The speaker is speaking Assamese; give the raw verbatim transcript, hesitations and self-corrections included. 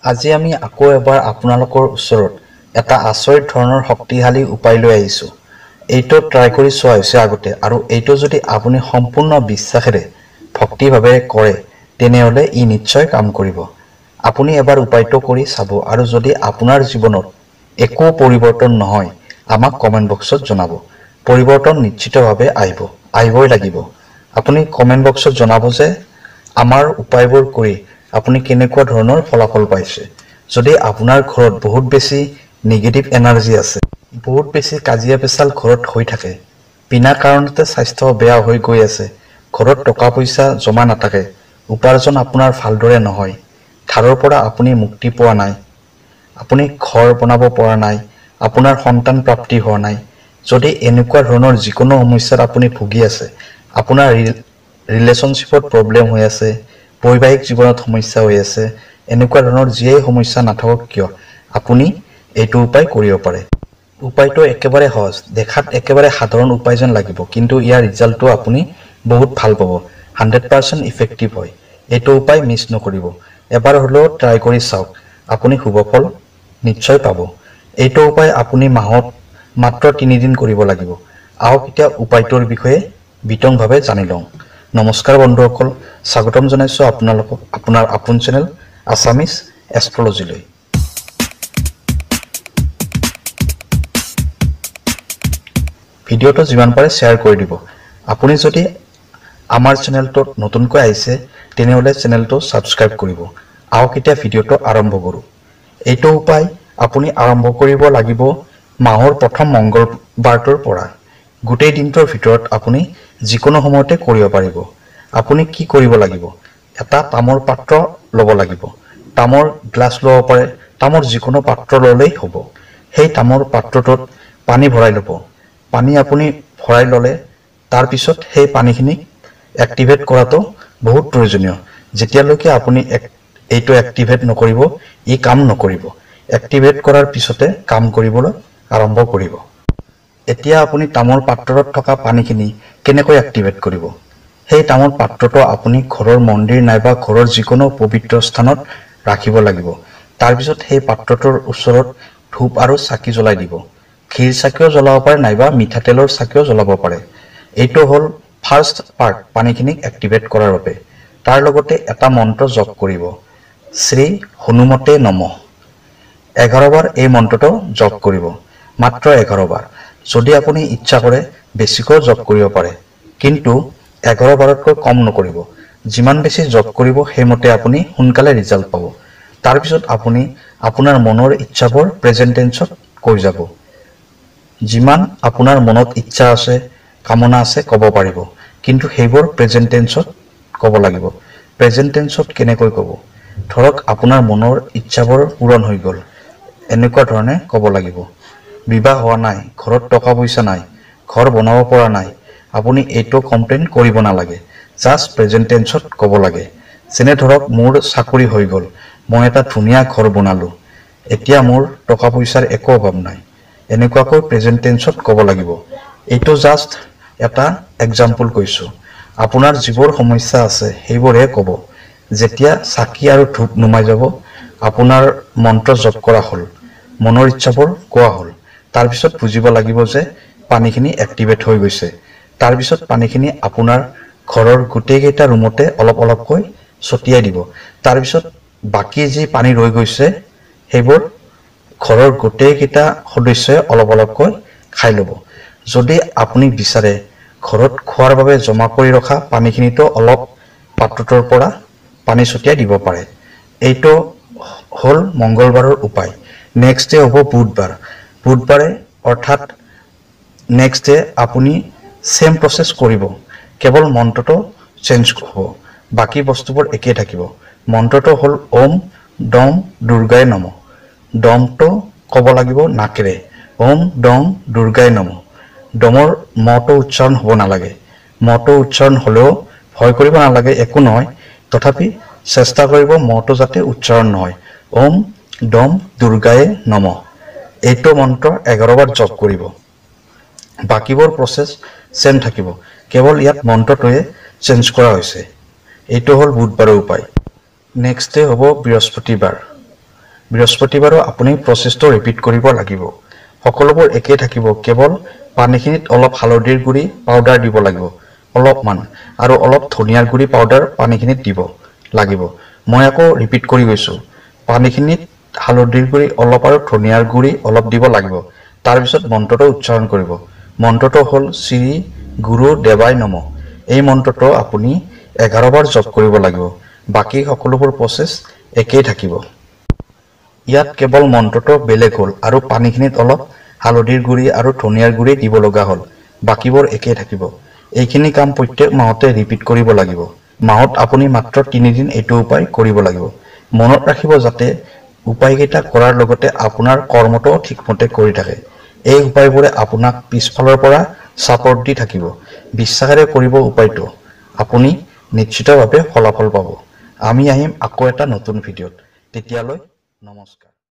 আজি আমি আকৌ এবাৰ আপোনালোকৰ ওচৰত এটা আচৰিত ধৰণৰ শক্তিশালী উপায় লৈ আহিছো। এইটো ট্ৰাই কৰি চোৱা হৈছে আগতে আৰু এইটো যদি আপুনি সম্পূৰ্ণ বিশ্বাসেৰে ভক্তিভাৱে কৰে তেনেহলে ই নিশ্চয় কাম কৰিব। আপুনি এবাৰ উপায়টো কৰি চাব আৰু যদি আপোনাৰ জীৱনত একো পৰিৱৰ্তন নহয় আমাক কমেন্ট বক্সত জনাব। পৰিৱৰ্তন নিশ্চিতভাৱে আহিব আহিবই লাগিব। আপুনি কমেন্ট বক্সত জনাব যে আমাৰ উপায়বোৰ কৰি আপুনি কেনেকুৱা ধৰণৰ ফলাফল পাইছে। যদি আপোনাৰ ঘৰত বহুত বেছি নেগেটিভ এনাৰ্জি আছে, বহুত বেছি কাজিয়া পেচাল ঘৰত হৈ থাকে, বিনা কাৰণতে স্বাস্থ্য বেয়া হৈ গৈ আছে, ঘৰত টকা পইচা জমা নাথাকে, উপাৰ্জন আপোনাৰ ভালদৰে নহয়, ধাৰৰ পৰা আপুনি মুক্তি পোৱা নাই, আপুনি ঘৰ বনাব পৰা নাই, আপোনাৰ সন্তান প্ৰাপ্তি হোৱা নাই, যদি এনেকুৱা ধৰণৰ যিকোনো সমস্যাত আপুনি ভুগি আছে, আপোনাৰ ৰিলেশ্যনশ্বিপত প্ৰব্লেম হৈ আছে, বৈবাহিক জীৱনত সমস্যা হৈ আছে, এনেকুৱা ধৰণৰ যিয়েই সমস্যা নাথাকক কিয় আপুনি এইটো উপায় কৰিব পাৰে। উপায়টো একেবাৰে সহজ, দেখাত একেবাৰে সাধাৰণ উপায় যেন লাগিব, কিন্তু ইয়াৰ ৰিজাল্টটো আপুনি বহুত ভাল পাব। হাণ্ড্ৰেড পাৰ্চেণ্ট ইফেক্টিভ হয়। এইটো উপায় মিছ নকৰিব। এবাৰ হ'লেও ট্ৰাই কৰি চাওক, আপুনি শুভফল নিশ্চয় পাব। এইটো উপায় আপুনি মাহত মাত্ৰ তিনিদিন কৰিব লাগিব। আহক এতিয়া উপায়টোৰ বিষয়ে বিতংভাৱে জানি লওঁ। নমস্কাৰ বন্ধুসকল, স্বাগতম জনাইছোঁ আপোনালোকক আপোনাৰ আপোন চেনেল আছামিজ এষ্ট্ৰলজিলৈ। ভিডিঅ'টো যিমান পাৰে শ্বেয়াৰ কৰি দিব। আপুনি যদি আমাৰ চেনেলটোত নতুনকৈ আহিছে তেনেহ'লে চেনেলটো ছাবস্ক্ৰাইব কৰিব। আহক এতিয়া ভিডিঅ'টো আৰম্ভ কৰোঁ। এইটো উপায় আপুনি আৰম্ভ কৰিব লাগিব মাহৰ প্ৰথম মংগলবাৰটোৰ পৰা। গোটেই দিনটোৰ ভিতৰত আপুনি যিকোনো সময়তে কৰিব পাৰিব। আপুনি কি কৰিব লাগিব, এটা তামৰ পাত্ৰ ল'ব লাগিব। তামৰ গ্লাছ ল'ব পাৰে, তামৰ যিকোনো পাত্ৰ ল'লেই হ'ব। সেই তামৰ পাত্ৰটোত পানী ভৰাই ল'ব। পানী আপুনি ভৰাই ল'লে তাৰপিছত সেই পানীখিনি এক্টিভেট কৰাটো বহুত প্ৰয়োজনীয়। যেতিয়ালৈকে আপুনি এইটো এক্টিভেট নকৰিব ই কাম নকৰিব। এক্টিভেট কৰাৰ পিছতে কাম কৰিবলৈ আৰম্ভ কৰিব। এতিয়া আপুনি তামৰ পাত্ৰত থকা পানীখিনি কেনেকৈ এক্টিভেট কৰিব? সেই তামৰ পাত্ৰটো আপুনি ঘৰৰ মন্দিৰ নাইবা ঘৰৰ যিকোনো পবিত্ৰ স্থানত ৰাখিব লাগিব। তাৰপিছত সেই পাত্ৰটোৰ ওচৰত ধূপ আৰু চাকি জ্বলাই দিব। ঘিৰ চাকিও জ্বলাব পাৰে নাইবা মিঠাতেলৰ চাকিও জ্বলাব পাৰে। এইটো হ'ল ফাৰ্ষ্ট পাৰ্ট পানীখিনিক এক্টিভেট কৰাৰ বাবে। তাৰ লগতে এটা মন্ত্ৰ জপ কৰিব, শ্ৰী হনুমতে নমঃ। এঘাৰ বাৰ এই মন্ত্ৰটো জপ কৰিব, মাত্ৰ এঘাৰ বাৰ। যদি আপুনি ইচ্ছা কৰে বেছিকৈ জপ কৰিব পাৰে, কিন্তু এঘাৰ বাৰতকৈ কম নকৰিব। যিমান বেছি জপ কৰিব সেইমতে আপুনি সোনকালে ৰিজাল্ট পাব। তাৰপিছত আপুনি আপোনাৰ মনৰ ইচ্ছাবোৰ প্ৰেজেণ্ট টেন্সত কৈ যাব। যিমান আপোনাৰ মনত ইচ্ছা আছে, কামনা আছে ক'ব পাৰিব, কিন্তু সেইবোৰ প্ৰেজেণ্ট টেন্সত ক'ব লাগিব। প্ৰেজেণ্ট টেন্সত কেনেকৈ ক'ব? ধৰক আপোনাৰ মনৰ ইচ্ছাবোৰ পূৰণ হৈ গ'ল, এনেকুৱা ধৰণে ক'ব লাগিব। বিবাহ হোৱা নাই, ঘৰত টকা পইচা নাই, ঘৰ বনাব পৰা নাই, আপুনি এইটো কমপ্লেইন কৰিব নালাগে, জাষ্ট প্ৰেজেণ্ট টেন্সত ক'ব লাগে। যেনে ধৰক মোৰ চাকৰি হৈ গ'ল, মই এটা ধুনীয়া ঘৰ বনালোঁ, এতিয়া মোৰ টকা পইচাৰ একো অভাৱ নাই, এনেকুৱাকৈ প্ৰেজেণ্ট টেন্সত ক'ব লাগিব। এইটো জাষ্ট এটা এক্সাম্পল কৈছোঁ। আপোনাৰ যিবোৰ সমস্যা আছে সেইবোৰহে ক'ব। যেতিয়া চাকি আৰু ধূপ নুমাই যাব, আপোনাৰ মন্ত্ৰ জপ কৰা হ'ল, মনৰ ইচ্ছাবোৰ কোৱা হ'ল, তাৰপিছত বুজিব লাগিব যে পানীখিনি এক্টিভেট হৈ গৈছে। তাৰপিছত পানীখিনি আপোনাৰ ঘৰৰ গোটেইকেইটা ৰুমতে অলপ অলপকৈ ছটিয়াই দিব। তাৰপিছত বাকী যি পানী ৰৈ গৈছে সেইবোৰ ঘৰৰ গোটেইকেইটা সদস্যই অলপ অলপকৈ খাই ল'ব। যদি আপুনি বিচাৰে ঘৰত খোৱাৰ বাবে জমা কৰি ৰখা পানীখিনিতো অলপ পাত্ৰটোৰ পৰা পানী ছটিয়াই দিব পাৰে। এইটো হ'ল মংগলবাৰৰ উপায়। নেক্সট ডে হ'ব বুধবাৰ। বুধবাৰে অৰ্থাৎ নেক্সট ডে আপুনি চেম প্ৰচেছ কৰিব, কেৱল মন্ত্ৰটো চেঞ্জ হ'ব, বাকী বস্তুবোৰ একেই থাকিব। মন্ত্ৰটো হ'ল ওম দম দুৰ্গাই নমঃ। দমটো ক'ব লাগিব নাকেৰে, ওম দম দুৰ্গাই নমঃ। দমৰ মটো উচ্চাৰণ হ'ব নালাগে। মটো উচ্চাৰণ হ'লেও ভয় কৰিব নালাগে, একো নহয়, তথাপি চেষ্টা কৰিব মটো যাতে উচ্চাৰণ নহয়। ওম দম দুৰ্গাই নমঃ। এইটো মন্ত্ৰ এঘাৰ বাৰ জপ কৰিব। বাকীবোৰ প্ৰচেছ চেম থাকিব, কেৱল ইয়াত মন্ত্ৰটোৱে চেঞ্জ কৰা হৈছে। এইটো হ'ল বুধবাৰৰ উপায়। নেক্সট ডে হ'ব বৃহস্পতিবাৰ। বৃহস্পতিবাৰো আপুনি প্ৰচেছটো ৰিপিট কৰিব লাগিব। সকলোবোৰ একেই থাকিব, কেৱল পানীখিনিত অলপ হালধিৰ গুড়ি পাউডাৰ দিব লাগিব অলপমান, আৰু অলপ ধনিয়াৰ গুড়ি পাউডাৰ পানীখিনিত দিব লাগিব। মই আকৌ ৰিপিট কৰি গৈছোঁ, পানীখিনিত হালধিৰ গুড়ি অলপ আৰু ধনিয়াৰ গুড়ি অলপ দিব লাগিব। তাৰপিছত মন্ত্ৰটো উচ্চাৰণ কৰিব। মন্ত্ৰটো হ'ল শ্ৰী গুৰু দেৱাই নমঃ। এই মন্ত্ৰটো আপুনি এঘাৰ বাৰ জপ কৰিব লাগিব। বাকী সকলোবোৰ প্ৰচেছ একেই থাকিব। ইয়াত কেৱল মন্ত্ৰটো বেলেগ হ'ল আৰু পানীখিনিত অলপ হালধিৰ গুড়ি আৰু ধনিয়াৰ গুড়ি দিব লগা হ'ল। বাকীবোৰ একেই থাকিব। এইখিনি কাম প্ৰত্যেক মাহতে ৰিপিট কৰিব লাগিব। মাহত আপুনি মাত্ৰ তিনিদিন এইটো উপায় কৰিব লাগিব। মনত ৰাখিব যাতে উপায়কেইটা কৰাৰ লগতে আপোনাৰ কৰ্মটো ঠিকমতে কৰি থাকে। এই উপায়বোৰে আপোনাক পিছফালৰ পৰা ছাপৰ্ট দি থাকিব। বিশ্বাসেৰে কৰিব উপায়টো, আপুনি নিশ্চিতভাৱে ফলাফল পাব। আমি আহিম আকৌ এটা নতুন ভিডিঅ'ত। তেতিয়ালৈ নমস্কাৰ।